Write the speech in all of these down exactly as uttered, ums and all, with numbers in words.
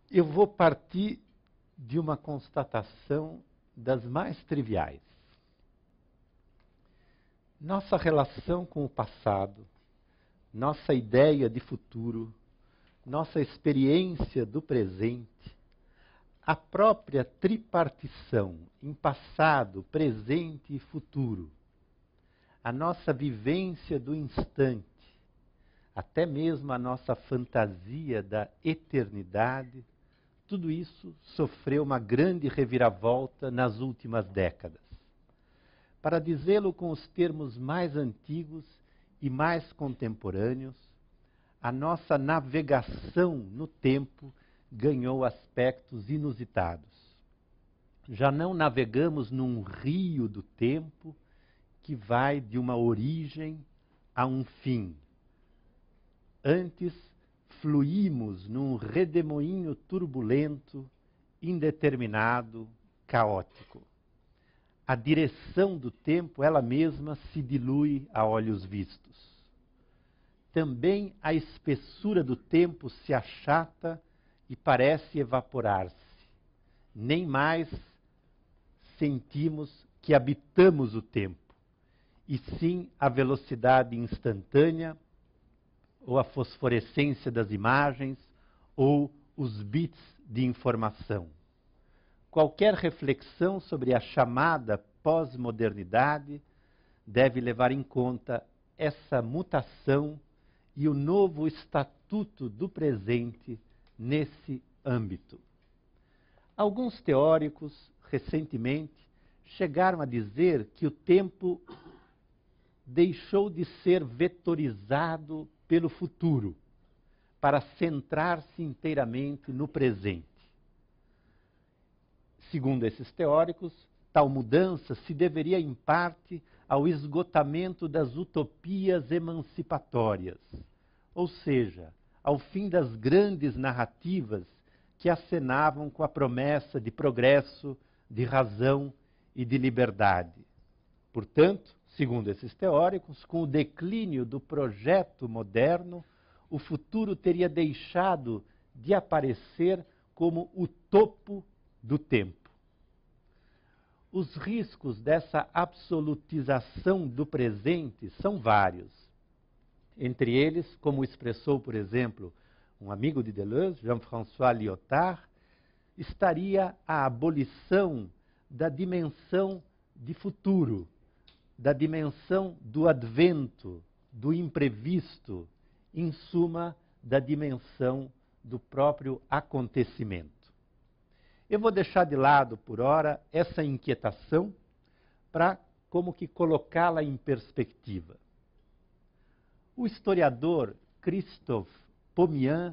Eu vou partir de uma constatação das mais triviais. Nossa relação com o passado, nossa ideia de futuro, nossa experiência do presente, a própria tripartição em passado, presente e futuro, a nossa vivência do instante, até mesmo a nossa fantasia da eternidade, tudo isso sofreu uma grande reviravolta nas últimas décadas. Para dizê-lo com os termos mais antigos e mais contemporâneos, a nossa navegação no tempo ganhou aspectos inusitados. Já não navegamos num rio do tempo que vai de uma origem a um fim. Antes, fluímos num redemoinho turbulento, indeterminado, caótico. A direção do tempo, ela mesma, se dilui a olhos vistos. Também a espessura do tempo se achata e parece evaporar-se. Nem mais sentimos que habitamos o tempo, e sim a velocidade instantânea, ou a fosforescência das imagens, ou os bits de informação. Qualquer reflexão sobre a chamada pós-modernidade deve levar em conta essa mutação e o novo estatuto do presente nesse âmbito. Alguns teóricos, recentemente, chegaram a dizer que o tempo deixou de ser vetorizado pelo futuro, para centrar-se inteiramente no presente. Segundo esses teóricos, tal mudança se deveria em parte ao esgotamento das utopias emancipatórias, ou seja, ao fim das grandes narrativas que acenavam com a promessa de progresso, de razão e de liberdade. Portanto, segundo esses teóricos, com o declínio do projeto moderno, o futuro teria deixado de aparecer como o topo do tempo. Os riscos dessa absolutização do presente são vários. Entre eles, como expressou, por exemplo, um amigo de Deleuze, Jean-François Lyotard, estaria a abolição da dimensão de futuro, da dimensão do advento, do imprevisto, em suma, da dimensão do próprio acontecimento. Eu vou deixar de lado, por ora, essa inquietação para como que colocá-la em perspectiva. O historiador Christophe Pommian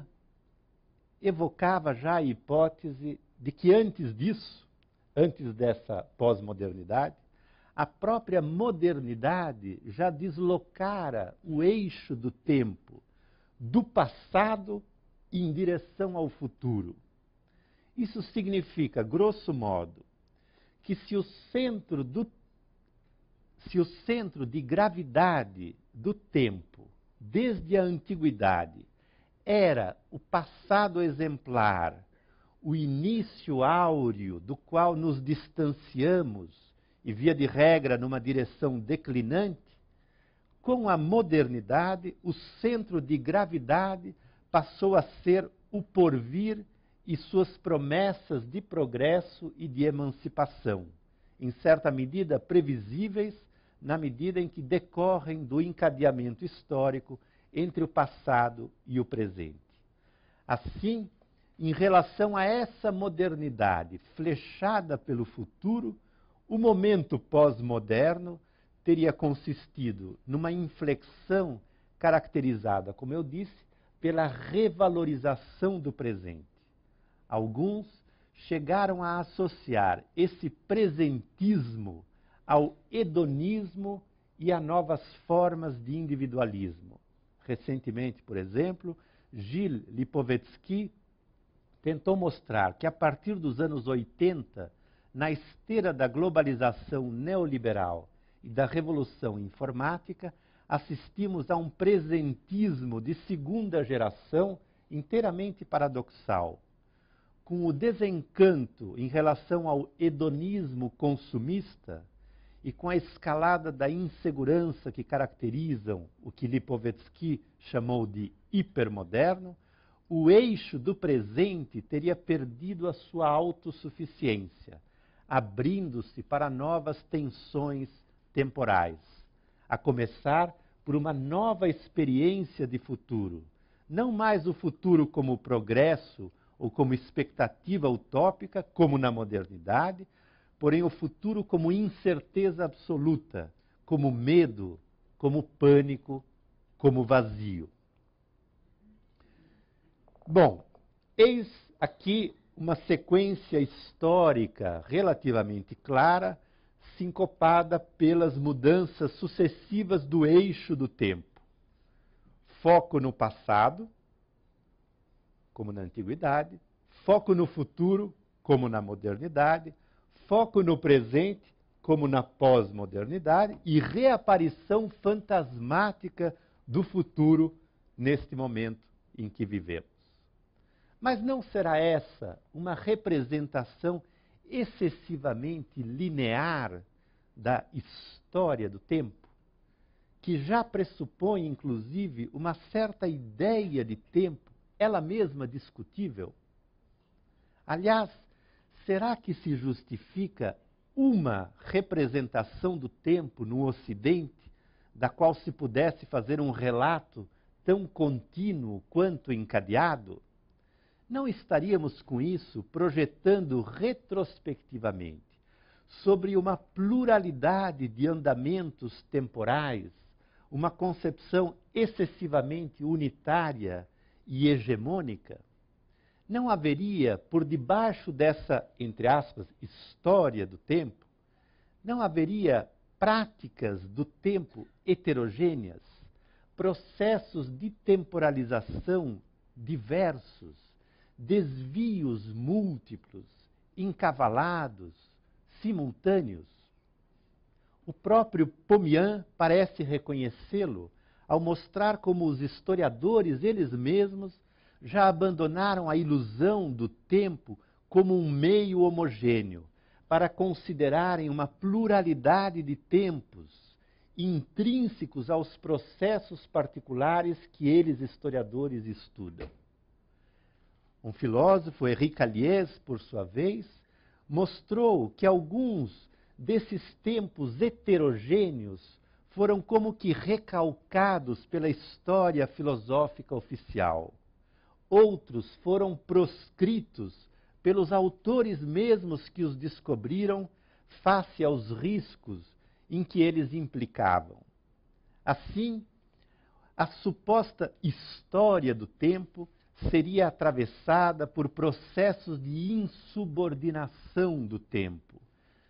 evocava já a hipótese de que antes disso, antes dessa pós-modernidade, a própria modernidade já deslocara o eixo do tempo do passado em direção ao futuro. Isso significa, grosso modo, que se o centro, do, se o centro de gravidade do tempo, desde a antiguidade, era o passado exemplar, o início áureo do qual nos distanciamos e, via de regra, numa direção declinante, com a modernidade, o centro de gravidade passou a ser o porvir e suas promessas de progresso e de emancipação, em certa medida previsíveis, na medida em que decorrem do encadeamento histórico entre o passado e o presente. Assim, em relação a essa modernidade flechada pelo futuro, o momento pós-moderno teria consistido numa inflexão caracterizada, como eu disse, pela revalorização do presente. Alguns chegaram a associar esse presentismo ao hedonismo e a novas formas de individualismo. Recentemente, por exemplo, Gilles Lipovetsky tentou mostrar que a partir dos anos oitenta, na esteira da globalização neoliberal e da revolução informática, assistimos a um presentismo de segunda geração inteiramente paradoxal. com o desencanto em relação ao hedonismo consumista e com a escalada da insegurança que caracterizam o que Lipovetsky chamou de hipermoderno, o eixo do presente teria perdido a sua autossuficiência, abrindo-se para novas tensões temporais, a começar por uma nova experiência de futuro. Não mais o futuro como progresso ou como expectativa utópica, como na modernidade, porém o futuro como incerteza absoluta, como medo, como pânico, como vazio. Bom, eis aqui uma sequência histórica relativamente clara, sincopada pelas mudanças sucessivas do eixo do tempo. Foco no passado, como na antiguidade, foco no futuro, como na modernidade, foco no presente, como na pós-modernidade, e reaparição fantasmática do futuro neste momento em que vivemos. Mas não será essa uma representação excessivamente linear da história do tempo, que já pressupõe, inclusive, uma certa ideia de tempo, ela mesma discutível? Aliás, será que se justifica uma representação do tempo no Ocidente, da qual se pudesse fazer um relato tão contínuo quanto encadeado? Não estaríamos com isso projetando retrospectivamente sobre uma pluralidade de andamentos temporais, uma concepção excessivamente unitária e hegemônica? Não haveria, por debaixo dessa, entre aspas, história do tempo, não haveria práticas do tempo heterogêneas, processos de temporalização diversos, desvios múltiplos, encavalados, simultâneos? O próprio Pomian parece reconhecê-lo ao mostrar como os historiadores, eles mesmos, já abandonaram a ilusão do tempo como um meio homogêneo, para considerarem uma pluralidade de tempos intrínsecos aos processos particulares que eles, historiadores, estudam. Um filósofo, Henri Calliès, por sua vez, mostrou que alguns desses tempos heterogêneos foram como que recalcados pela história filosófica oficial. Outros foram proscritos pelos autores mesmos que os descobriram face aos riscos em que eles implicavam. Assim, a suposta história do tempo seria atravessada por processos de insubordinação do tempo,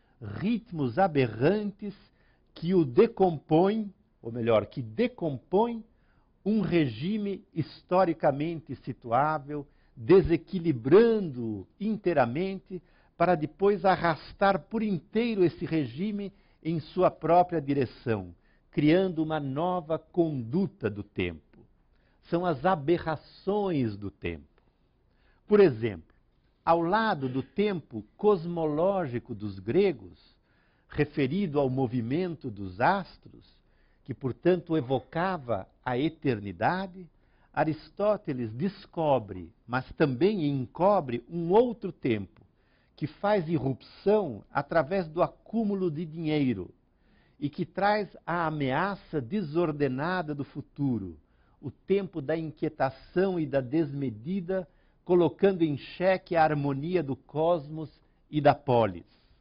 ritmos aberrantes que o decompõem, ou melhor, que decompõem um regime historicamente situável, desequilibrando-o inteiramente, para depois arrastar por inteiro esse regime em sua própria direção, criando uma nova conduta do tempo. São as aberrações do tempo. Por exemplo, ao lado do tempo cosmológico dos gregos, referido ao movimento dos astros, que, portanto, evocava a eternidade, Aristóteles descobre, mas também encobre um outro tempo, que faz irrupção através do acúmulo de dinheiro e que traz a ameaça desordenada do futuro, o tempo da inquietação e da desmedida, colocando em xeque a harmonia do cosmos e da polis.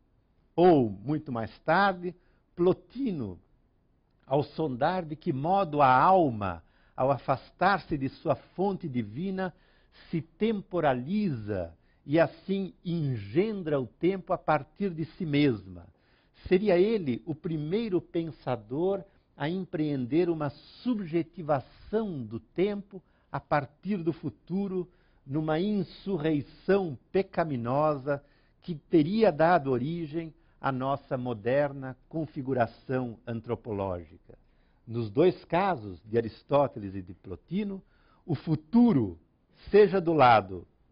Ou, muito mais tarde, Plotino, ao sondar de que modo a alma, ao afastar-se de sua fonte divina, se temporaliza e assim engendra o tempo a partir de si mesma. Seria ele o primeiro pensador a empreender uma subjetivação do tempo a partir do futuro, numa insurreição pecaminosa que teria dado origem à nossa moderna configuração antropológica. Nos dois casos, de Aristóteles e de Plotino, o futuro, seja do lado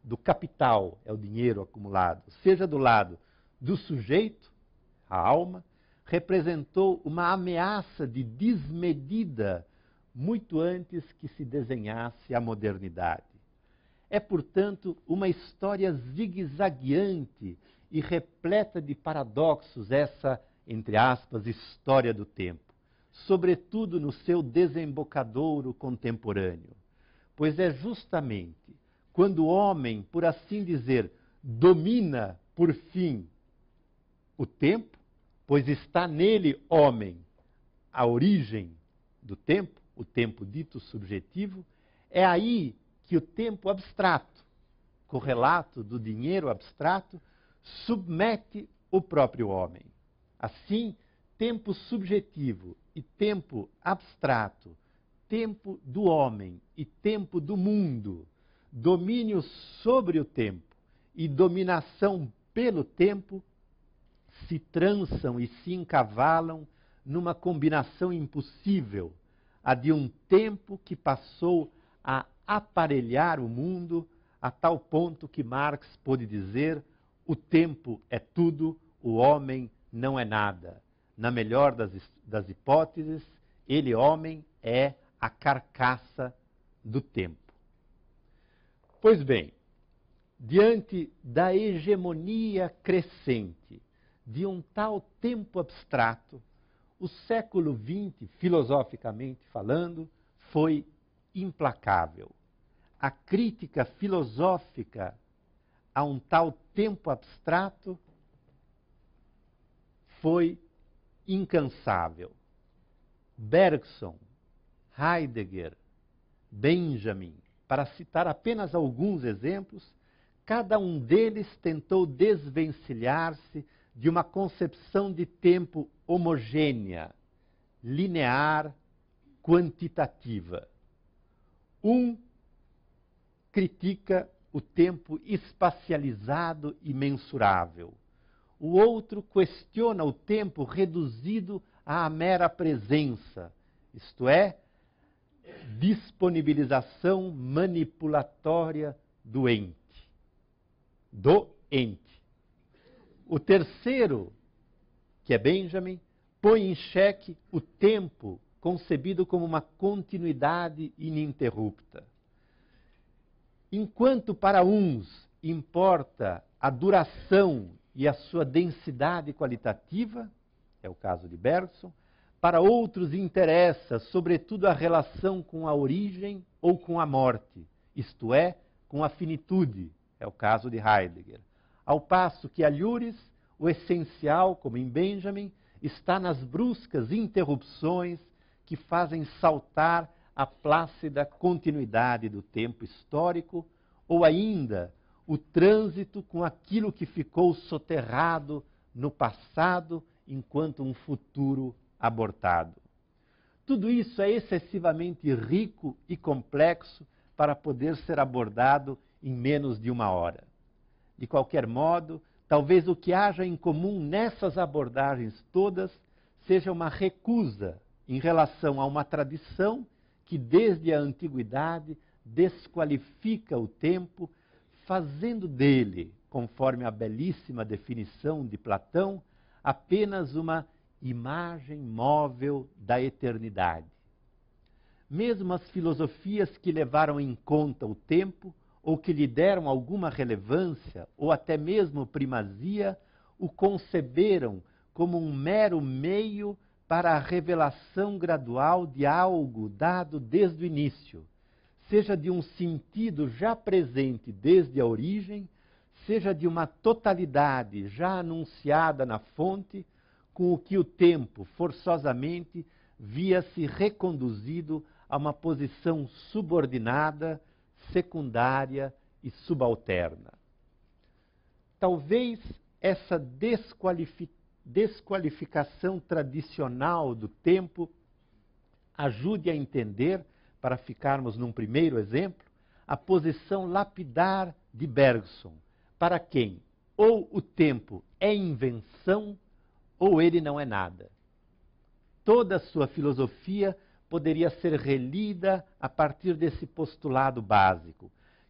do capital, é o dinheiro acumulado, seja do lado do sujeito, a alma, representou uma ameaça de desmedida muito antes que se desenhasse a modernidade. É, portanto, uma história zigue-zagueante e repleta de paradoxos essa, entre aspas, história do tempo, sobretudo no seu desembocadouro contemporâneo, pois é justamente quando o homem, por assim dizer, domina, por fim, o tempo, pois está nele, homem, a origem do tempo, o tempo dito subjetivo, é aí que o tempo abstrato, correlato do dinheiro abstrato, submete o próprio homem. Assim, tempo subjetivo e tempo abstrato, tempo do homem e tempo do mundo, domínio sobre o tempo e dominação pelo tempo, se trançam e se encavalam numa combinação impossível, a de um tempo que passou a aparelhar o mundo a tal ponto que Marx pôde dizer: o tempo é tudo, o homem não é nada. Na melhor das, das hipóteses, ele, homem, é a carcaça do tempo. Pois bem, diante da hegemonia crescente de um tal tempo abstrato, o século vinte, filosoficamente falando, foi implacável. A crítica filosófica a um tal tempo abstrato foi incansável. Bergson, Heidegger, Benjamin, para citar apenas alguns exemplos, cada um deles tentou desvencilhar-se de uma concepção de tempo homogênea, linear, quantitativa. Um critica o tempo espacializado e mensurável. O outro questiona o tempo reduzido à mera presença, isto é, disponibilização manipulatória do ente. Do ente. O terceiro, que é Benjamin, põe em xeque o tempo concebido como uma continuidade ininterrupta. Enquanto para uns importa a duração e a sua densidade qualitativa, é o caso de Bergson, para outros interessa, sobretudo, a relação com a origem ou com a morte, isto é, com a finitude, é o caso de Heidegger. Ao passo que a Lures, o essencial, como em Benjamin, está nas bruscas interrupções que fazem saltar a plácida continuidade do tempo histórico, ou ainda o trânsito com aquilo que ficou soterrado no passado enquanto um futuro abortado. Tudo isso é excessivamente rico e complexo para poder ser abordado em menos de uma hora. De qualquer modo, talvez o que haja em comum nessas abordagens todas seja uma recusa em relação a uma tradição que desde a antiguidade desqualifica o tempo, fazendo dele, conforme a belíssima definição de Platão, apenas uma imagem móvel da eternidade. Mesmo as filosofias que levaram em conta o tempo, ou que lhe deram alguma relevância, ou até mesmo primazia, o conceberam como um mero meio para a revelação gradual de algo dado desde o início, seja de um sentido já presente desde a origem, seja de uma totalidade já anunciada na fonte, com o que o tempo, forçosamente, via-se reconduzido a uma posição subordinada, secundária e subalterna. Talvez essa desqualifi- desqualificação tradicional do tempo ajude a entender, para ficarmos num primeiro exemplo, a posição lapidar de Bergson, para quem ou o tempo é invenção ou ele não é nada. Toda a sua filosofia poderia ser relida a partir desse postulado básico,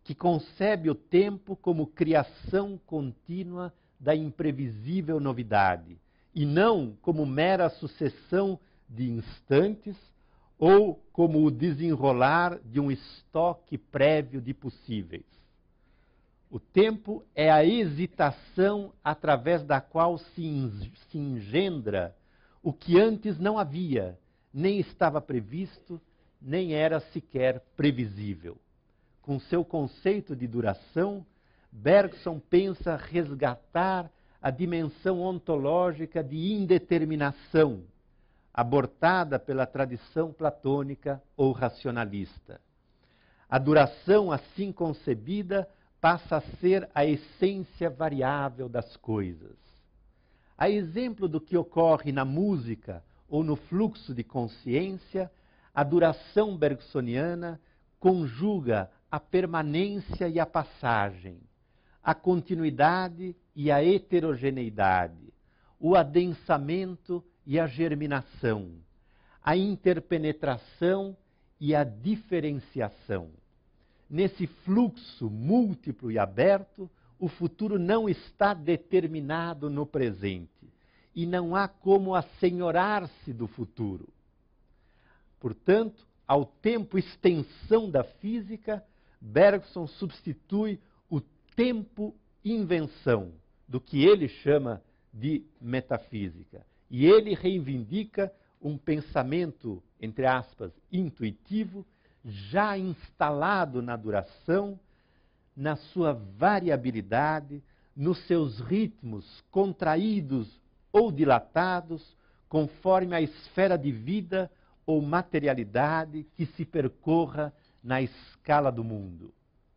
que concebe o tempo como criação contínua da imprevisível novidade, e não como mera sucessão de instantes ou como o desenrolar de um estoque prévio de possíveis. O tempo é a hesitação através da qual se engendra o que antes não havia, nem estava previsto, nem era sequer previsível. Com seu conceito de duração, Bergson pensa resgatar a dimensão ontológica de indeterminação, abortada pela tradição platônica ou racionalista. A duração assim concebida passa a ser a essência variável das coisas. A exemplo do que ocorre na música ou no fluxo de consciência, a duração bergsoniana conjuga a permanência e a passagem, a continuidade e a heterogeneidade, o adensamento e a germinação, a interpenetração e a diferenciação. Nesse fluxo múltiplo e aberto, o futuro não está determinado no presente e não há como assenhorar-se do futuro. Portanto, ao tempo extensão da física, Bergson substitui o tempo invenção, do que ele chama de metafísica. E ele reivindica um pensamento, entre aspas, intuitivo, já instalado na duração, na sua variabilidade, nos seus ritmos contraídos ou dilatados, conforme a esfera de vida ou materialidade que se percorra na escala do mundo.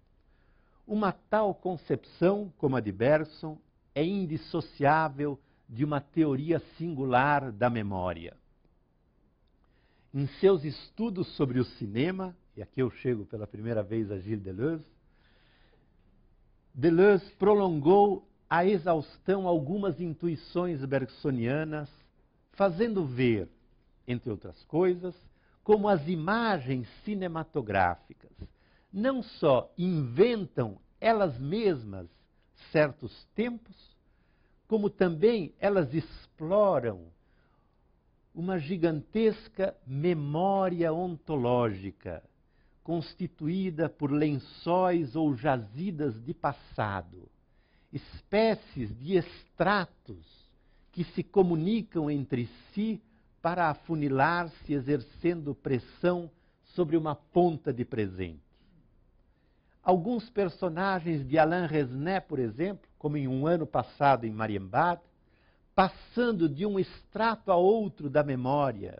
Uma tal concepção, como a de Bergson, é indissociável de uma teoria singular da memória. Em seus estudos sobre o cinema, e aqui eu chego pela primeira vez a Gilles Deleuze, Deleuze prolongou a exaustão algumas intuições bergsonianas, fazendo ver, entre outras coisas, como as imagens cinematográficas não só inventam elas mesmas certos tempos, como também elas exploram uma gigantesca memória ontológica, constituída por lençóis ou jazidas de passado, espécies de extratos que se comunicam entre si para afunilar-se, exercendo pressão sobre uma ponta de presente. Alguns personagens de Alain Resnais, por exemplo, como em um ano passado em Marienbad, passando de um extrato a outro da memória,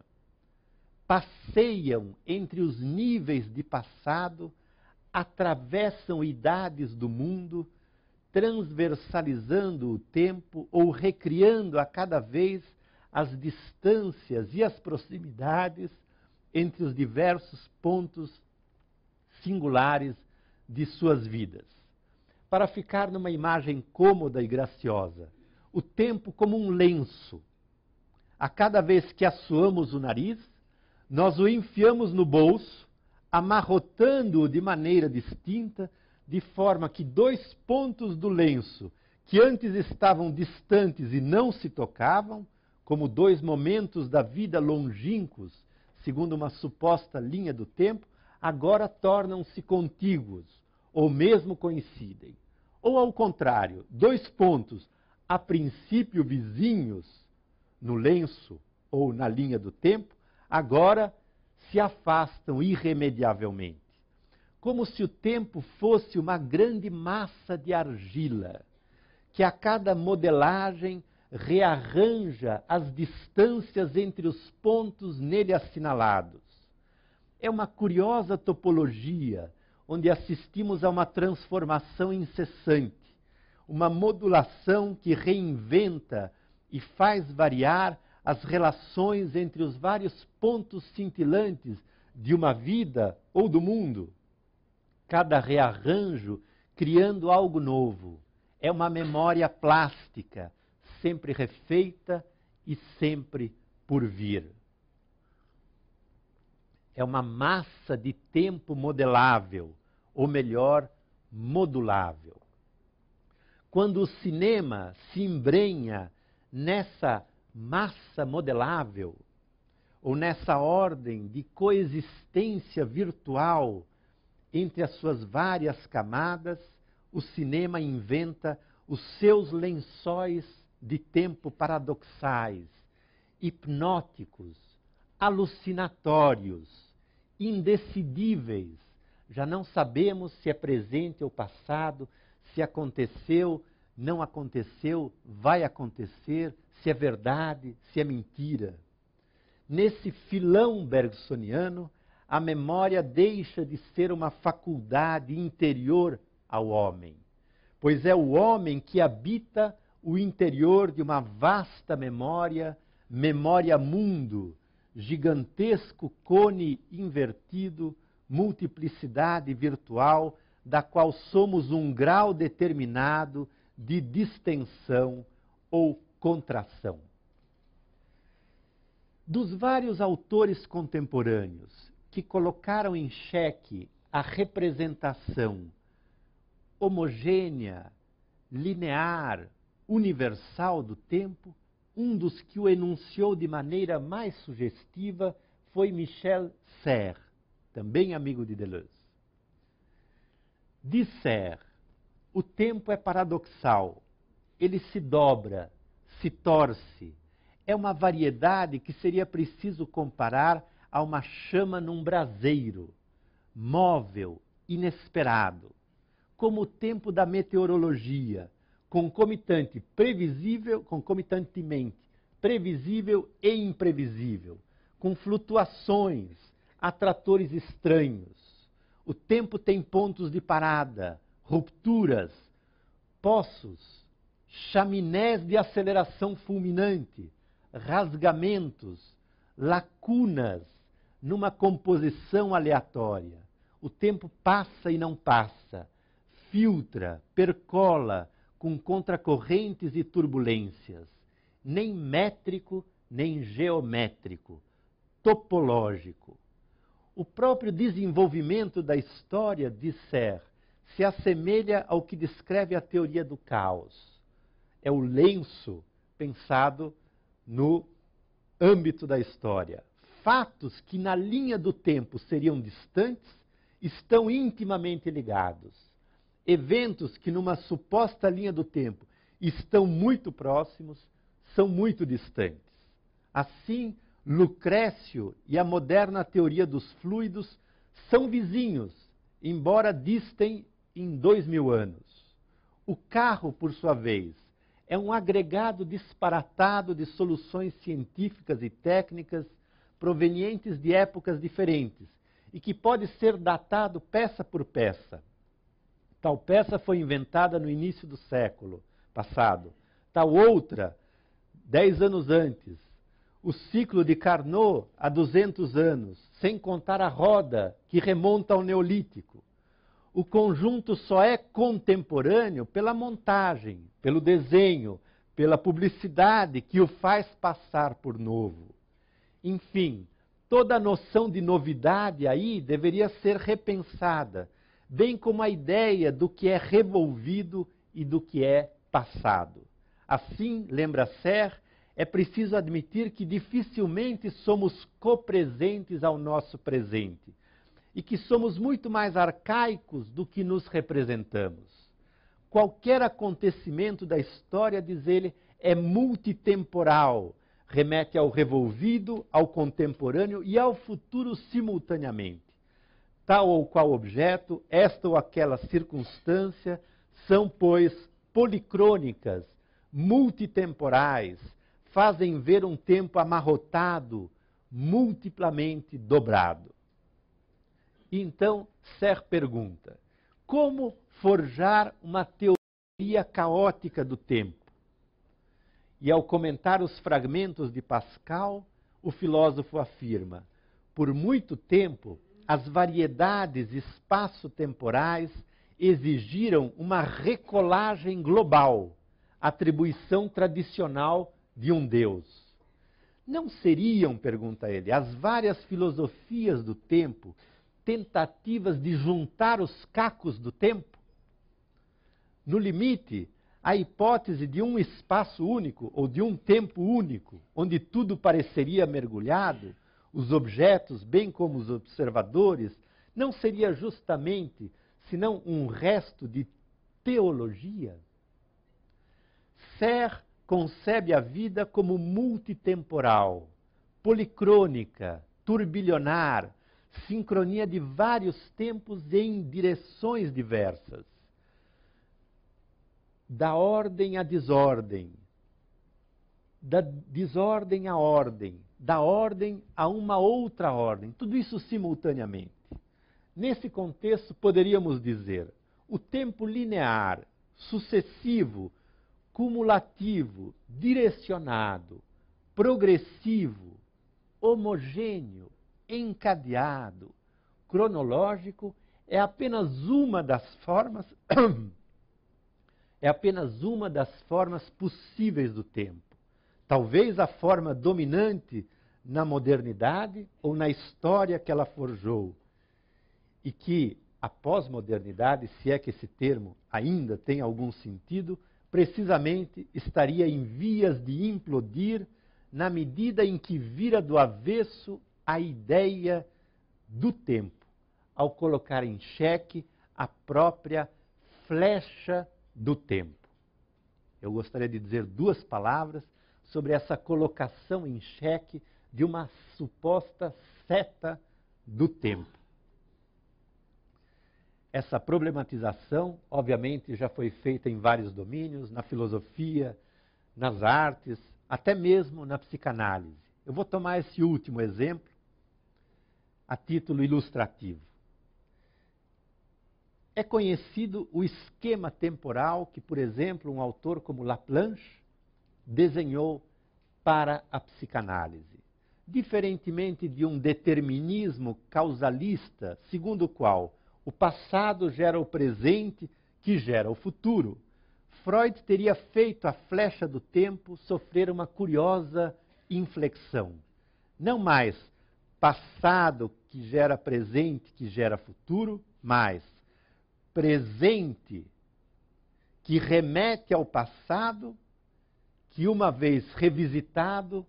passeiam entre os níveis de passado, atravessam idades do mundo, transversalizando o tempo ou recriando a cada vez as distâncias e as proximidades entre os diversos pontos singulares de suas vidas. Para ficar numa imagem cômoda e graciosa, o tempo como um lenço. A cada vez que assoamos o nariz, nós o enfiamos no bolso, amarrotando-o de maneira distinta, de forma que dois pontos do lenço, que antes estavam distantes e não se tocavam, como dois momentos da vida longínquos, segundo uma suposta linha do tempo, agora tornam-se contíguos, ou mesmo coincidem. Ou, ao contrário, dois pontos, a princípio vizinhos, no lenço ou na linha do tempo, agora se afastam irremediavelmente. Como se o tempo fosse uma grande massa de argila, que a cada modelagem rearranja as distâncias entre os pontos nele assinalados. É uma curiosa topologia, onde assistimos a uma transformação incessante, uma modulação que reinventa e faz variar as relações entre os vários pontos cintilantes de uma vida ou do mundo. Cada rearranjo criando algo novo. É uma memória plástica, sempre refeita e sempre por vir. É uma massa de tempo modelável, ou melhor, modulável. Quando o cinema se embrenha nessa massa modelável, ou nessa ordem de coexistência virtual entre as suas várias camadas, o cinema inventa os seus lençóis de tempo paradoxais, hipnóticos, alucinatórios, indecidíveis. Já não sabemos se é presente ou passado, se aconteceu, não aconteceu, vai acontecer, se é verdade, se é mentira. Nesse filão bergsoniano, a memória deixa de ser uma faculdade interior ao homem, pois é o homem que habita o interior de uma vasta memória, memória-mundo, gigantesco cone invertido, multiplicidade virtual, da qual somos um grau determinado de distensão ou contração. Dos vários autores contemporâneos que colocaram em xeque a representação homogênea, linear, universal do tempo, um dos que o enunciou de maneira mais sugestiva foi Michel Serres, também amigo de Deleuze. Diz Serres, o tempo é paradoxal, ele se dobra, se torce, é uma variedade que seria preciso comparar a uma chama num braseiro, móvel, inesperado, como o tempo da meteorologia, concomitante, previsível, concomitantemente, previsível e imprevisível, com flutuações, atratores estranhos. O tempo tem pontos de parada, rupturas, poços, chaminés de aceleração fulminante, rasgamentos, lacunas numa composição aleatória. O tempo passa e não passa, filtra, percola com contracorrentes e turbulências, nem métrico, nem geométrico, topológico. O próprio desenvolvimento da história de Serres se assemelha ao que descreve a teoria do caos. É o lenço pensado no âmbito da história. Fatos que na linha do tempo seriam distantes estão intimamente ligados. Eventos que numa suposta linha do tempo estão muito próximos, são muito distantes. Assim, Lucrécio e a moderna teoria dos fluidos são vizinhos, embora distem em dois mil anos. O carro, por sua vez, é um agregado disparatado de soluções científicas e técnicas provenientes de épocas diferentes e que pode ser datado peça por peça. Tal peça foi inventada no início do século passado, tal outra, dez anos antes. O ciclo de Carnot, há duzentos anos, sem contar a roda, que remonta ao Neolítico. O conjunto só é contemporâneo pela montagem, pelo desenho, pela publicidade que o faz passar por novo. Enfim, toda a noção de novidade aí deveria ser repensada, bem como a ideia do que é revolvido e do que é passado. Assim, lembra Serres, é preciso admitir que dificilmente somos copresentes ao nosso presente e que somos muito mais arcaicos do que nos representamos. Qualquer acontecimento da história, diz ele, é multitemporal, remete ao revolvido, ao contemporâneo e ao futuro simultaneamente. Tal ou qual objeto, esta ou aquela circunstância, são, pois, policrônicas, multitemporais, fazem ver um tempo amarrotado, multiplamente dobrado. E então, Serres pergunta, como forjar uma teoria caótica do tempo? E ao comentar os fragmentos de Pascal, o filósofo afirma, por muito tempo, as variedades espaço-temporais exigiram uma recolagem global, atribuição tradicional de um Deus. Não seriam, pergunta ele, as várias filosofias do tempo tentativas de juntar os cacos do tempo? No limite, a hipótese de um espaço único ou de um tempo único, onde tudo pareceria mergulhado, os objetos, bem como os observadores, não seria justamente senão um resto de teologia? Serre concebe a vida como multitemporal, policrônica, turbilionar, sincronia de vários tempos em direções diversas. Da ordem à desordem, da desordem à ordem, da ordem a uma outra ordem, tudo isso simultaneamente. Nesse contexto, poderíamos dizer, o tempo linear, sucessivo, cumulativo, direcionado, progressivo, homogêneo, encadeado, cronológico, é apenas uma das formas é apenas uma das formas possíveis do tempo. Talvez a forma dominante na modernidade ou na história que ela forjou. E que a pós-modernidade, se é que esse termo ainda tem algum sentido, precisamente estaria em vias de implodir na medida em que vira do avesso a ideia do tempo, ao colocar em xeque a própria flecha do tempo. Eu gostaria de dizer duas palavras sobre essa colocação em xeque de uma suposta seta do tempo. Essa problematização, obviamente, já foi feita em vários domínios, na filosofia, nas artes, até mesmo na psicanálise. Eu vou tomar esse último exemplo a título ilustrativo. É conhecido o esquema temporal que, por exemplo, um autor como Laplanche desenhou para a psicanálise. Diferentemente de um determinismo causalista, segundo o qual o passado gera o presente, que gera o futuro, Freud teria feito a flecha do tempo sofrer uma curiosa inflexão. Não mais passado que gera presente, que gera futuro, mas presente que remete ao passado, que uma vez revisitado,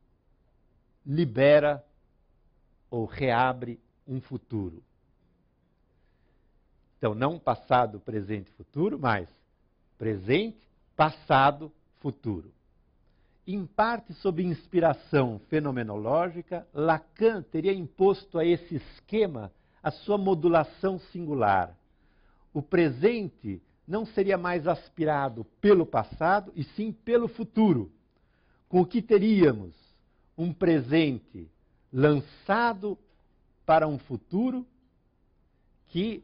libera ou reabre um futuro. Então, não passado, presente, futuro, mas presente, passado, futuro. Em parte, sob inspiração fenomenológica, Lacan teria imposto a esse esquema a sua modulação singular. O presente não seria mais aspirado pelo passado, e sim pelo futuro, com o que teríamos um presente lançado para um futuro que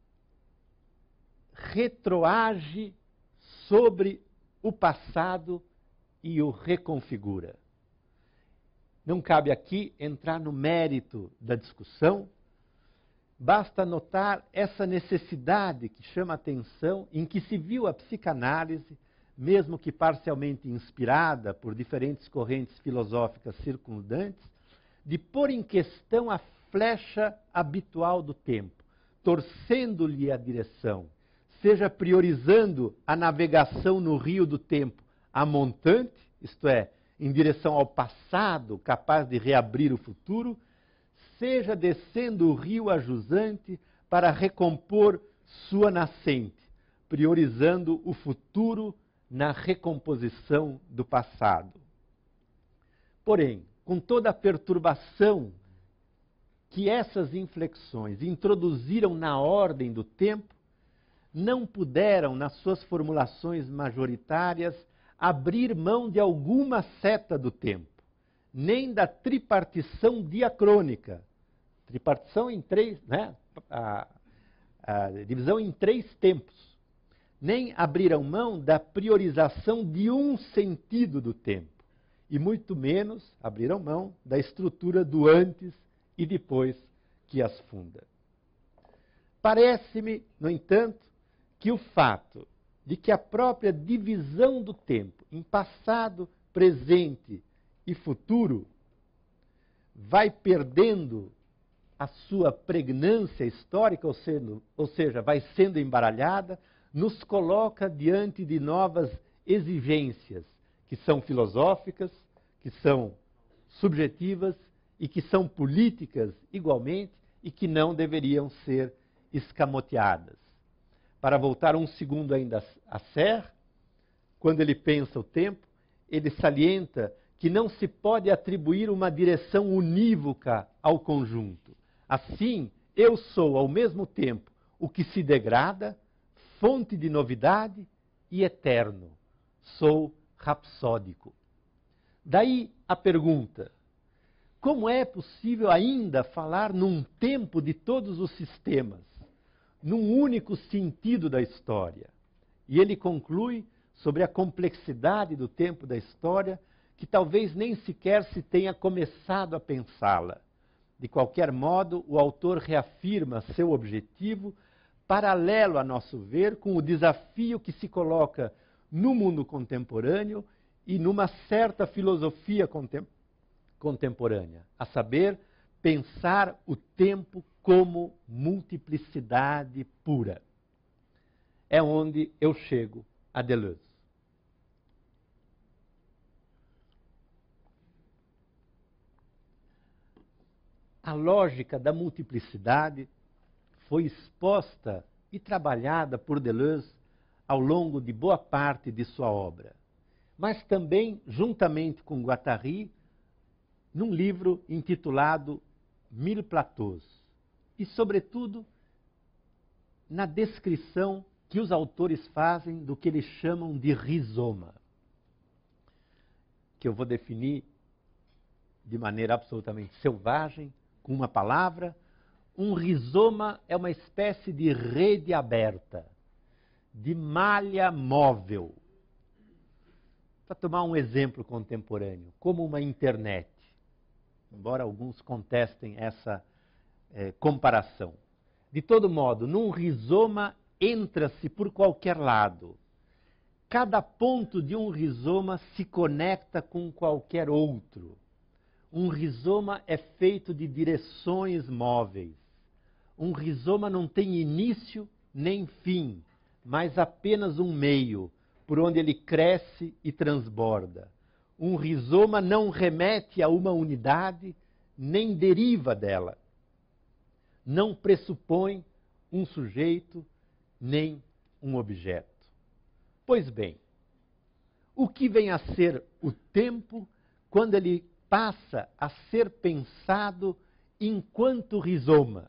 retroage sobre o passado e o reconfigura. Não cabe aqui entrar no mérito da discussão, basta notar essa necessidade que chama a atenção, em que se viu a psicanálise, mesmo que parcialmente inspirada por diferentes correntes filosóficas circundantes, de pôr em questão a flecha habitual do tempo, torcendo-lhe a direção, seja priorizando a navegação no rio do tempo a montante, isto é, em direção ao passado, capaz de reabrir o futuro, seja descendo o rio a jusante para recompor sua nascente, priorizando o futuro na recomposição do passado. Porém, com toda a perturbação que essas inflexões introduziram na ordem do tempo, não puderam, nas suas formulações majoritárias, abrir mão de alguma seta do tempo, nem da tripartição diacrônica. Tripartição em três, né? A, a divisão em três tempos. Nem abriram mão da priorização de um sentido do tempo. E muito menos abriram mão da estrutura do antes e depois que as funda. Parece-me, no entanto, que o fato de que a própria divisão do tempo em passado, presente e futuro vai perdendo a sua pregnância histórica, ou, sendo, ou seja, vai sendo embaralhada, nos coloca diante de novas exigências, que são filosóficas, que são subjetivas e que são políticas igualmente e que não deveriam ser escamoteadas. Para voltar um segundo ainda a Serre, quando ele pensa o tempo, ele salienta que não se pode atribuir uma direção unívoca ao conjunto. Assim, eu sou ao mesmo tempo o que se degrada, fonte de novidade e eterno. Sou rapsódico. Daí a pergunta: como é possível ainda falar num tempo de todos os sistemas, num único sentido da história? E ele conclui sobre a complexidade do tempo da história, que talvez nem sequer se tenha começado a pensá-la. De qualquer modo, o autor reafirma seu objetivo, paralelo, a nosso ver, com o desafio que se coloca no mundo contemporâneo e numa certa filosofia contem contemporânea, a saber, pensar o tempo como multiplicidade pura. É onde eu chego a Deleuze. A lógica da multiplicidade foi exposta e trabalhada por Deleuze ao longo de boa parte de sua obra, mas também, juntamente com Guattari, num livro intitulado Mille Plateaux, e, sobretudo, na descrição que os autores fazem do que eles chamam de rizoma, que eu vou definir de maneira absolutamente selvagem, com uma palavra. Um rizoma é uma espécie de rede aberta, de malha móvel. Para tomar um exemplo contemporâneo, como uma internet, embora alguns contestem essa eh, comparação. De todo modo, num rizoma entra-se por qualquer lado. Cada ponto de um rizoma se conecta com qualquer outro. Um rizoma é feito de direções móveis. Um rizoma não tem início nem fim, mas apenas um meio, por onde ele cresce e transborda. Um rizoma não remete a uma unidade, nem deriva dela. Não pressupõe um sujeito, nem um objeto. Pois bem, o que vem a ser o tempo quando ele passa a ser pensado enquanto rizoma?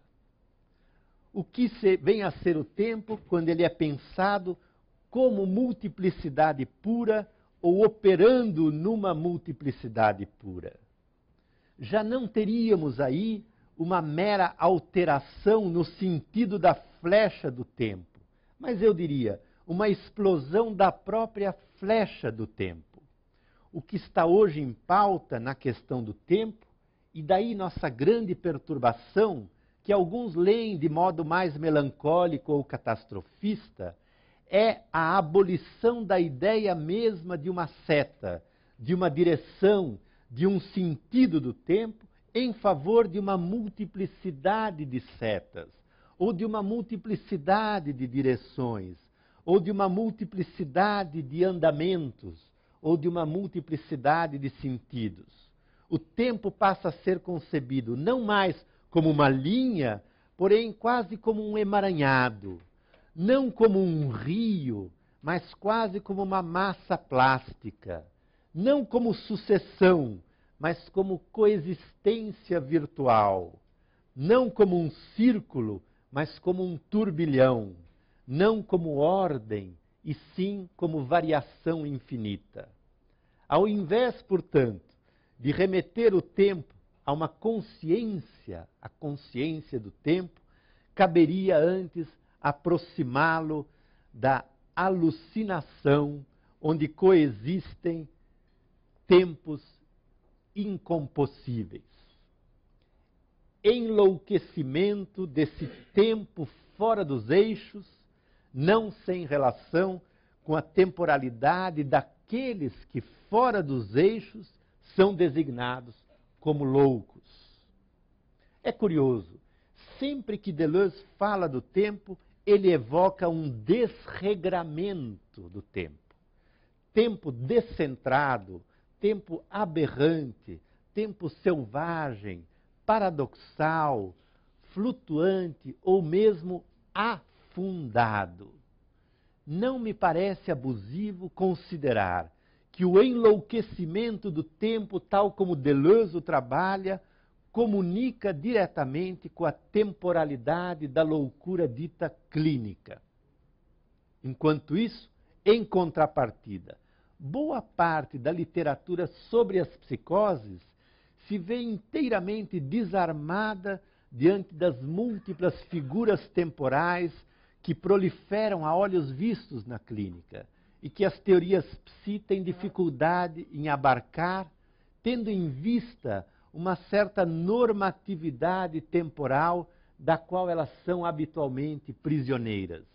O que se, vem a ser o tempo quando ele é pensado como multiplicidade pura ou operando numa multiplicidade pura? Já não teríamos aí uma mera alteração no sentido da flecha do tempo, mas eu diria uma explosão da própria flecha do tempo. O que está hoje em pauta na questão do tempo, e daí nossa grande perturbação, que alguns leem de modo mais melancólico ou catastrofista, é a abolição da ideia mesma de uma seta, de uma direção, de um sentido do tempo, em favor de uma multiplicidade de setas, ou de uma multiplicidade de direções, ou de uma multiplicidade de andamentos, ou de uma multiplicidade de sentidos. O tempo passa a ser concebido não mais como uma linha, porém quase como um emaranhado, não como um rio, mas quase como uma massa plástica, não como sucessão, mas como coexistência virtual, não como um círculo, mas como um turbilhão, não como ordem, e sim como variação infinita. Ao invés, portanto, de remeter o tempo a uma consciência, a consciência do tempo, caberia antes aproximá-lo da alucinação, onde coexistem tempos incompossíveis. Enlouquecimento desse tempo fora dos eixos, não sem relação com a temporalidade daqueles que, fora dos eixos, são designados como loucos. É curioso, sempre que Deleuze fala do tempo, ele evoca um desregramento do tempo. Tempo descentrado, tempo aberrante, tempo selvagem, paradoxal, flutuante ou mesmo afundado. Não me parece abusivo considerar que o enlouquecimento do tempo, tal como Deleuze o trabalha, comunica diretamente com a temporalidade da loucura dita clínica. Enquanto isso, em contrapartida, boa parte da literatura sobre as psicoses se vê inteiramente desarmada diante das múltiplas figuras temporais que proliferam a olhos vistos na clínica e que as teorias psi têm dificuldade em abarcar, tendo em vista uma certa normatividade temporal da qual elas são habitualmente prisioneiras.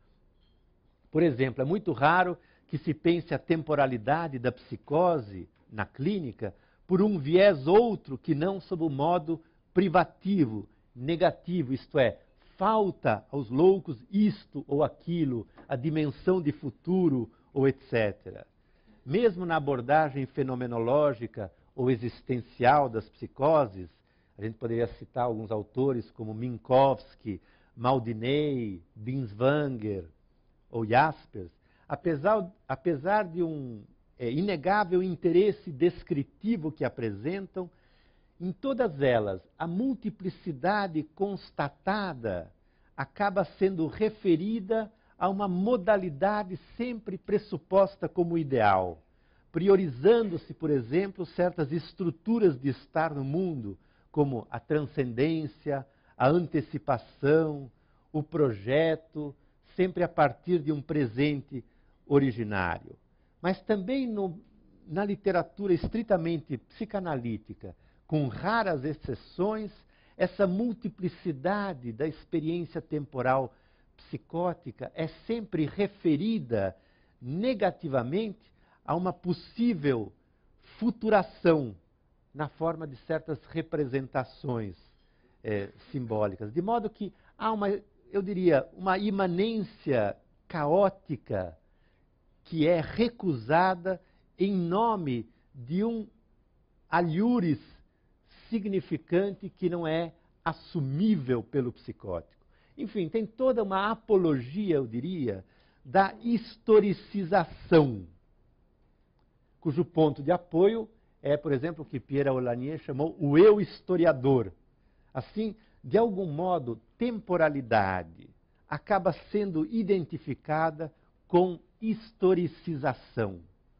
Por exemplo, é muito raro que se pense a temporalidade da psicose na clínica por um viés outro que não sob o modo privativo, negativo, isto é, falta aos loucos isto ou aquilo, a dimensão de futuro ou etcétera. Mesmo na abordagem fenomenológica ou existencial das psicoses, a gente poderia citar alguns autores como Minkowski, Maldinei, Binswanger ou Jaspers, apesar, apesar de um é, inegável interesse descritivo que apresentam, em todas elas, a multiplicidade constatada acaba sendo referida a uma modalidade sempre pressuposta como ideal, priorizando-se, por exemplo, certas estruturas de estar no mundo, como a transcendência, a antecipação, o projeto, sempre a partir de um presente originário. Mas também no, na literatura estritamente psicanalítica, com raras exceções, essa multiplicidade da experiência temporal psicótica é sempre referida negativamente a uma possível futuração na forma de certas representações é, simbólicas. De modo que há uma, eu diria, uma imanência caótica que é recusada em nome de um alhures significante que não é assumível pelo psicótico. Enfim, tem toda uma apologia, eu diria, da historicização, cujo ponto de apoio é, por exemplo, o que Pierre Aulanier chamou o eu historiador. Assim, de algum modo, temporalidade acaba sendo identificada com historicização.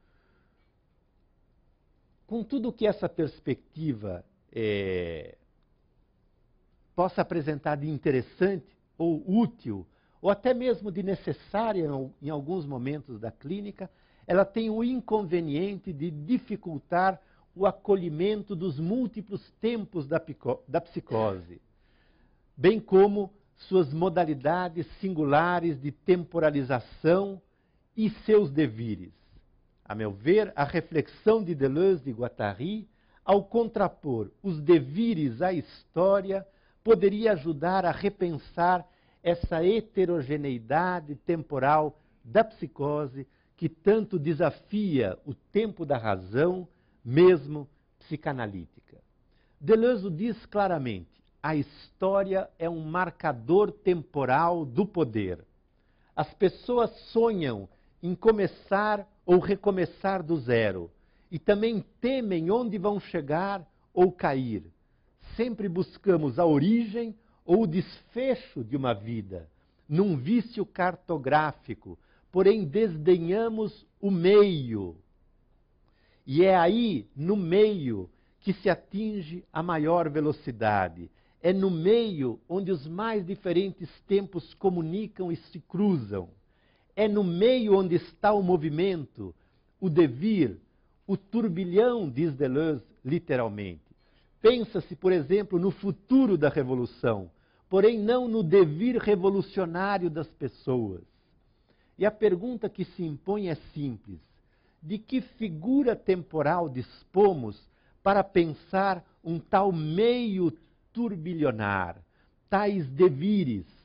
Com tudo que essa perspectiva é, possa apresentar de interessante ou útil, ou até mesmo de necessária em alguns momentos da clínica, ela tem o inconveniente de dificultar o acolhimento dos múltiplos tempos da, da psicose, bem como suas modalidades singulares de temporalização e seus devires. A meu ver, a reflexão de Deleuze e Guattari, ao contrapor os devires à história, poderia ajudar a repensar essa heterogeneidade temporal da psicose que tanto desafia o tempo da razão, mesmo psicanalítica. Deleuze diz claramente: a história é um marcador temporal do poder. As pessoas sonham em começar ou recomeçar do zero e também temem onde vão chegar ou cair. Sempre buscamos a origem ou o desfecho de uma vida, num vício cartográfico, porém desdenhamos o meio. E é aí, no meio, que se atinge a maior velocidade. É no meio onde os mais diferentes tempos comunicam e se cruzam. É no meio onde está o movimento, o devir, o turbilhão, diz Deleuze, literalmente. Pensa-se, por exemplo, no futuro da revolução, porém não no devir revolucionário das pessoas. E a pergunta que se impõe é simples: de que figura temporal dispomos para pensar um tal meio turbilhonar, tais devires,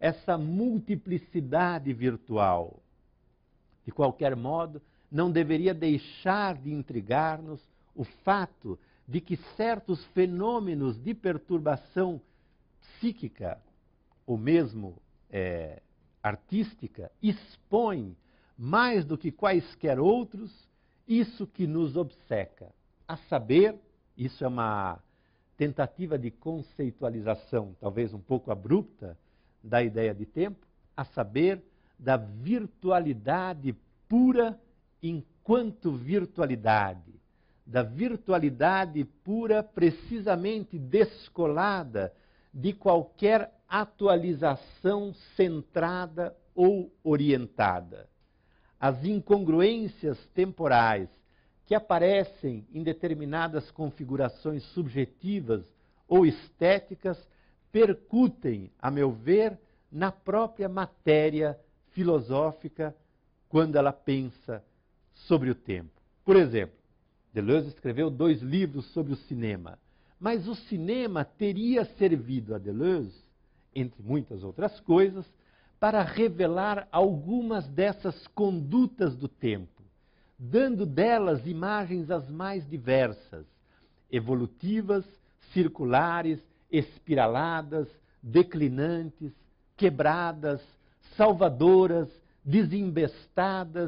essa multiplicidade virtual. De qualquer modo, não deveria deixar de intrigar-nos o fato de que certos fenômenos de perturbação psíquica, ou mesmo é, artística, expõem, mais do que quaisquer outros, isso que nos obceca. A saber, isso é uma tentativa de conceitualização, talvez um pouco abrupta, da ideia de tempo, a saber, da virtualidade pura enquanto virtualidade, da virtualidade pura precisamente descolada de qualquer atualização centrada ou orientada. As incongruências temporais que aparecem em determinadas configurações subjetivas ou estéticas percutem, a meu ver, na própria matéria filosófica quando ela pensa sobre o tempo. Por exemplo, Deleuze escreveu dois livros sobre o cinema, mas o cinema teria servido a Deleuze, entre muitas outras coisas, para revelar algumas dessas condutas do tempo, dando delas imagens as mais diversas, evolutivas, circulares, espiraladas, declinantes, quebradas, salvadoras, desembestadas,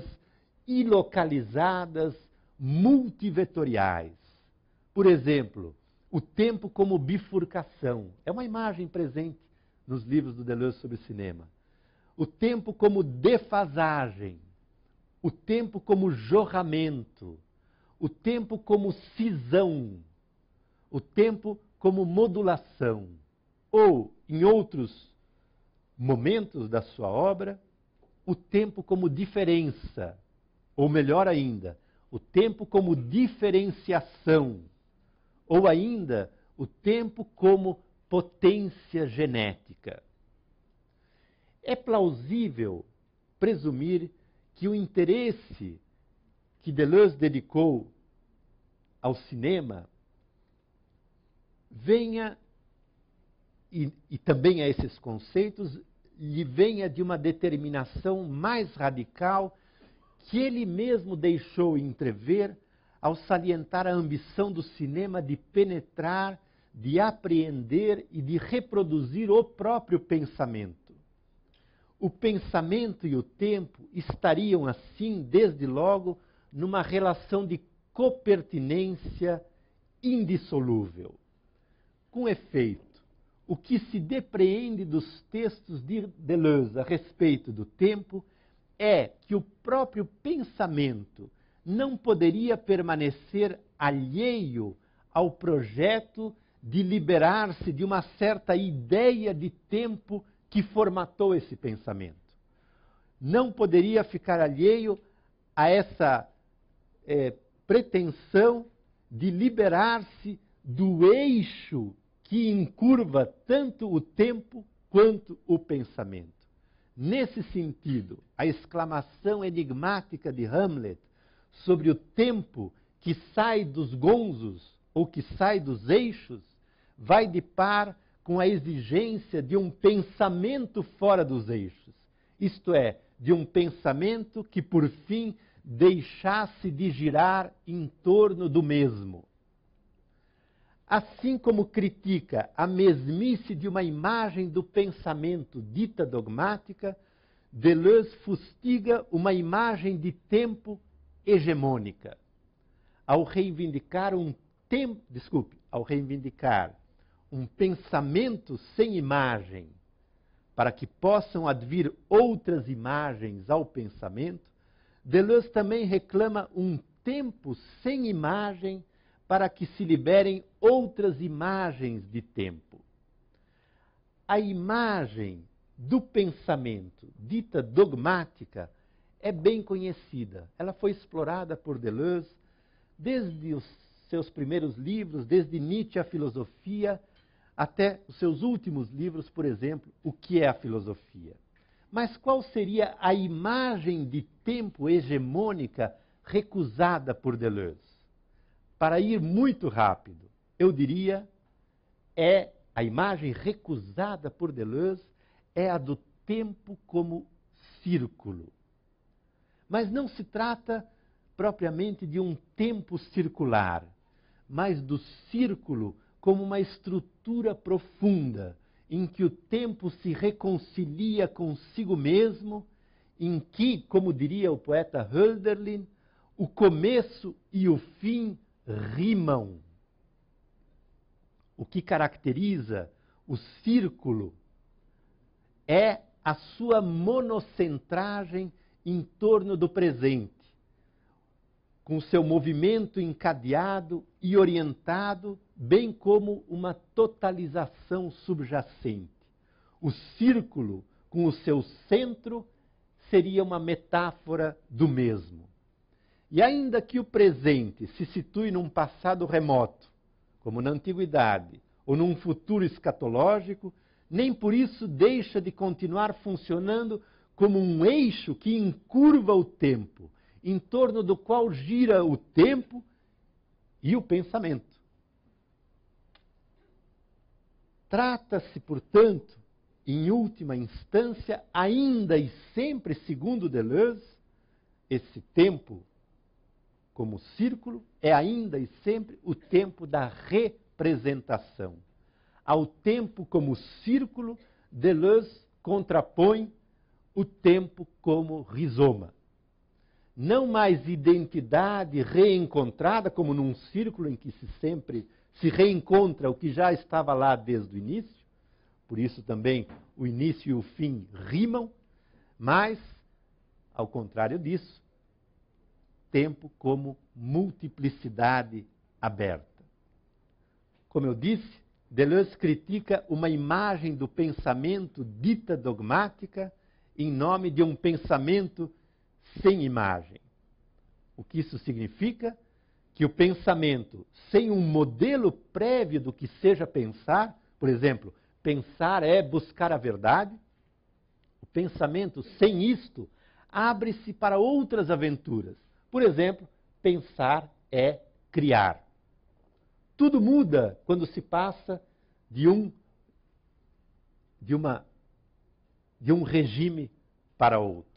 ilocalizadas, multivetoriais. Por exemplo, o tempo como bifurcação. É uma imagem presente nos livros do Deleuze sobre cinema. O tempo como defasagem. O tempo como jorramento. O tempo como cisão. O tempo como modulação. Ou, em outros momentos da sua obra, o tempo como diferença. Ou melhor ainda, o tempo como diferenciação. Ou ainda, o tempo como potência genética. É plausível presumir que o interesse que Deleuze dedicou ao cinema venha, e, e também a esses conceitos, lhe venha de uma determinação mais radical que ele mesmo deixou entrever ao salientar a ambição do cinema de penetrar, de apreender e de reproduzir o próprio pensamento. O pensamento e o tempo estariam, assim, desde logo, numa relação de copertinência indissolúvel. Com efeito, o que se depreende dos textos de Deleuze a respeito do tempo é que o próprio pensamento não poderia permanecer alheio ao projeto de liberar-se de uma certa ideia de tempo que formatou esse pensamento. Não poderia ficar alheio a essa é, pretensão de liberar-se do eixo que encurva tanto o tempo quanto o pensamento. Nesse sentido, a exclamação enigmática de Hamlet sobre o tempo que sai dos gonzos ou que sai dos eixos vai de par com a exigência de um pensamento fora dos eixos, isto é, de um pensamento que, por fim, deixasse de girar em torno do mesmo. Assim como critica a mesmice de uma imagem do pensamento dita dogmática, Deleuze fustiga uma imagem de tempo hegemônica. Ao reivindicar um tempo, desculpe, ao reivindicar um pensamento sem imagem, para que possam advir outras imagens ao pensamento, Deleuze também reclama um tempo sem imagem para que se liberem outras imagens de tempo. A imagem do pensamento, dita dogmática, é bem conhecida. Ela foi explorada por Deleuze desde os seus primeiros livros, desde Nietzsche, a filosofia, até os seus últimos livros, por exemplo, O que é a filosofia? Mas qual seria a imagem de tempo hegemônica recusada por Deleuze? Para ir muito rápido, eu diria, é a imagem recusada por Deleuze é a do tempo como círculo. Mas não se trata propriamente de um tempo circular, mas do círculo como uma estrutura profunda, em que o tempo se reconcilia consigo mesmo, em que, como diria o poeta Hölderlin, o começo e o fim rimam. O que caracteriza o círculo é a sua monocentragem em torno do presente, com seu movimento encadeado e orientado, bem como uma totalização subjacente. O círculo, com o seu centro, seria uma metáfora do mesmo. E ainda que o presente se situe num passado remoto, como na antiguidade, ou num futuro escatológico, nem por isso deixa de continuar funcionando como um eixo que encurva o tempo, em torno do qual gira o tempo e o pensamento. Trata-se, portanto, em última instância, ainda e sempre, segundo Deleuze, esse tempo como círculo é ainda e sempre o tempo da representação. Ao tempo como círculo, Deleuze contrapõe o tempo como rizoma. Não mais identidade reencontrada, como num círculo em que se sempre se reencontra o que já estava lá desde o início, por isso também o início e o fim rimam, mas, ao contrário disso, tempo como multiplicidade aberta. Como eu disse, Deleuze critica uma imagem do pensamento dita dogmática em nome de um pensamento sem imagem. O que isso significa? Que o pensamento sem um modelo prévio do que seja pensar, por exemplo, pensar é buscar a verdade, o pensamento sem isto abre-se para outras aventuras. Por exemplo, pensar é criar. Tudo muda quando se passa de um, de uma, de um regime para outro.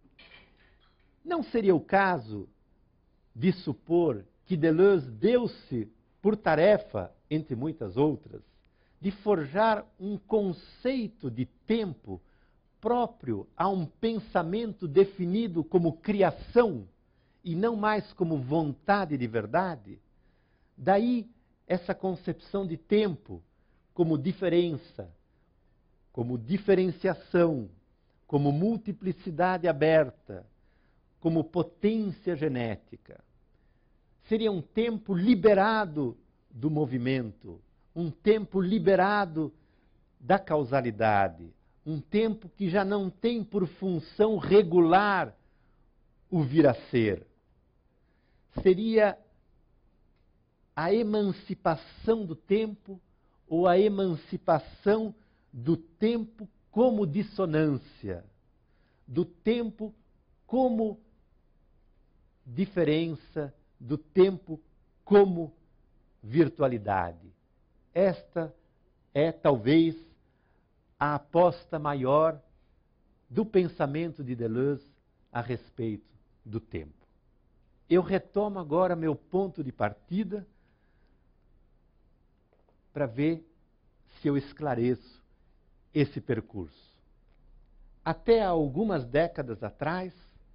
Não seria o caso de supor que Deleuze deu-se por tarefa, entre muitas outras, de forjar um conceito de tempo próprio a um pensamento definido como criação e não mais como vontade de verdade? Daí essa concepção de tempo como diferença, como diferenciação, como multiplicidade aberta, como potência genética. Seria um tempo liberado do movimento, um tempo liberado da causalidade, um tempo que já não tem por função regular o vir a ser. Seria a emancipação do tempo ou a emancipação do tempo como dissonância, do tempo como diferença, do tempo como virtualidade. Esta é, talvez, a aposta maior do pensamento de Deleuze a respeito do tempo. Eu retomo agora meu ponto de partida para ver se eu esclareço esse percurso. Até há algumas décadas atrás,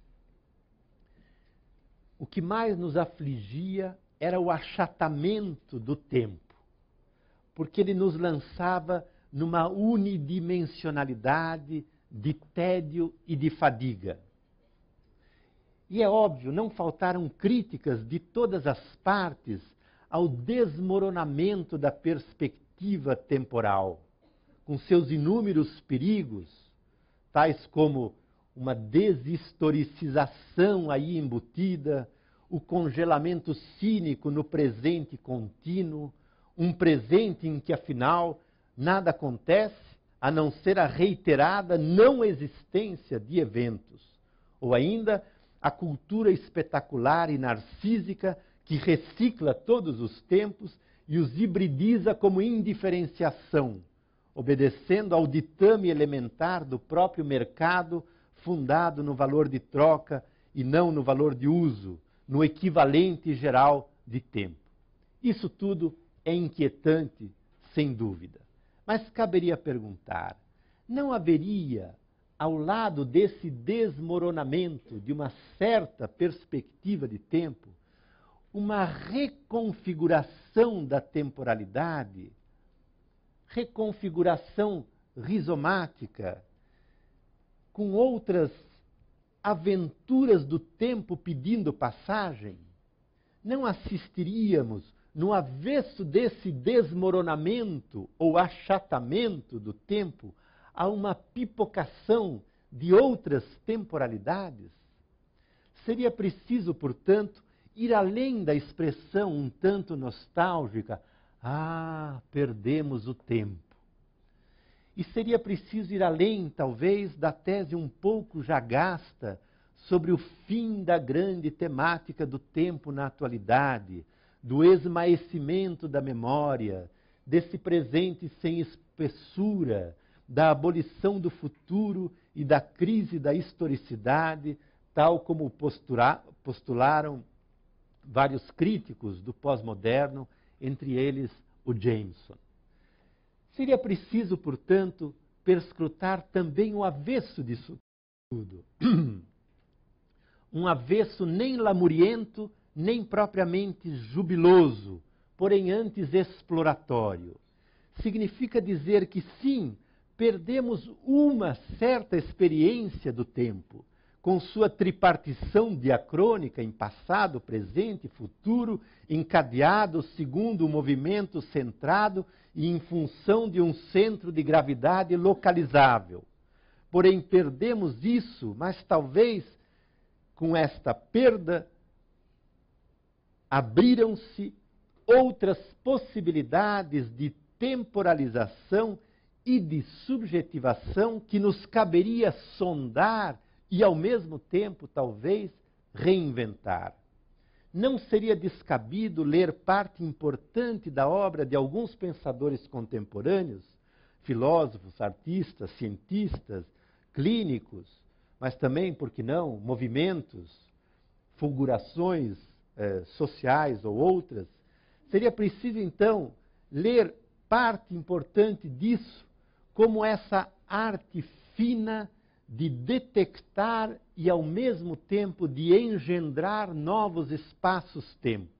o que mais nos afligia era o achatamento do tempo, porque ele nos lançava numa unidimensionalidade de tédio e de fadiga. E é óbvio, não faltaram críticas de todas as partes ao desmoronamento da perspectiva temporal, com seus inúmeros perigos, tais como uma deshistoricização aí embutida, o congelamento cínico no presente contínuo, um presente em que, afinal, nada acontece a não ser a reiterada não existência de eventos, ou ainda a cultura espetacular e narcísica que recicla todos os tempos e os hibridiza como indiferenciação, obedecendo ao ditame elementar do próprio mercado, fundado no valor de troca e não no valor de uso, no equivalente geral de tempo. Isso tudo é inquietante, sem dúvida. Mas caberia perguntar, não haveria, ao lado desse desmoronamento de uma certa perspectiva de tempo, uma reconfiguração da temporalidade, reconfiguração rizomática, com outras aventuras do tempo pedindo passagem? Não assistiríamos, no avesso desse desmoronamento ou achatamento do tempo, a uma pipocação de outras temporalidades? Seria preciso, portanto, ir além da expressão um tanto nostálgica, ah, perdemos o tempo. E seria preciso ir além, talvez, da tese um pouco já gasta sobre o fim da grande temática do tempo na atualidade, do esmaecimento da memória, desse presente sem espessura, da abolição do futuro e da crise da historicidade, tal como postura, postularam vários críticos do pós-moderno, entre eles o Jameson. Seria preciso, portanto, perscrutar também o avesso disso tudo. Um avesso nem lamuriento, nem propriamente jubiloso, porém antes exploratório. Significa dizer que, sim, perdemos uma certa experiência do tempo, com sua tripartição diacrônica em passado, presente e futuro, encadeados segundo um movimento centrado e em função de um centro de gravidade localizável. Porém, perdemos isso, mas talvez com esta perda abriram-se outras possibilidades de temporalização e de subjetivação que nos caberia sondar e, ao mesmo tempo, talvez, reinventar. Não seria descabido ler parte importante da obra de alguns pensadores contemporâneos, filósofos, artistas, cientistas, clínicos, mas também, por que não, movimentos, fulgurações eh, sociais ou outras? Seria preciso, então, ler parte importante disso como essa arte fina de detectar e, ao mesmo tempo, de engendrar novos espaços-tempo.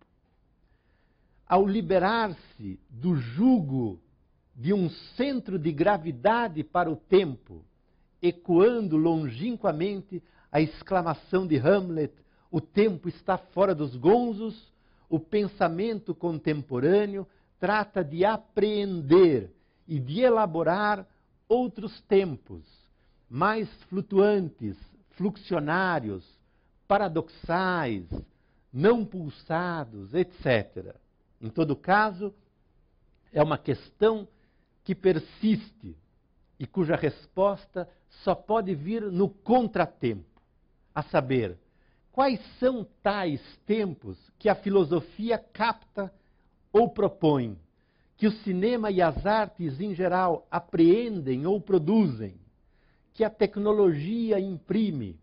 Ao liberar-se do jugo de um centro de gravidade para o tempo, ecoando longínquamente a exclamação de Hamlet, o tempo está fora dos gonzos, o pensamento contemporâneo trata de apreender e de elaborar outros tempos, mais flutuantes, fluxionários, paradoxais, não pulsados, etcétera. Em todo caso, é uma questão que persiste e cuja resposta só pode vir no contratempo, a saber, quais são tais tempos que a filosofia capta ou propõe, que o cinema e as artes em geral apreendem ou produzem, que a tecnologia imprime,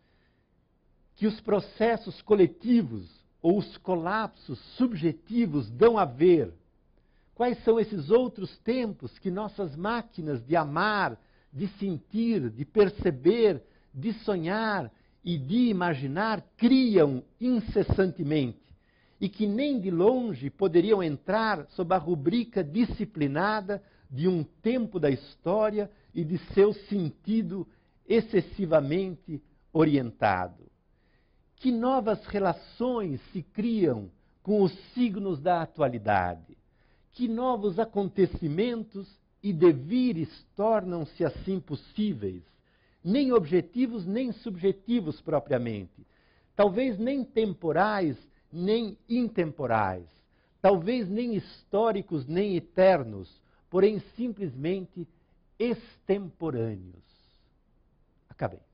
que os processos coletivos ou os colapsos subjetivos dão a ver. Quais são esses outros tempos que nossas máquinas de amar, de sentir, de perceber, de sonhar e de imaginar criam incessantemente e que nem de longe poderiam entrar sob a rubrica disciplinada de um tempo da história e de seu sentido excessivamente orientado? Que novas relações se criam com os signos da atualidade? Que novos acontecimentos e devires tornam-se assim possíveis, nem objetivos nem subjetivos propriamente, talvez nem temporais nem intemporais, talvez nem históricos nem eternos, porém simplesmente extemporâneos. Acabei.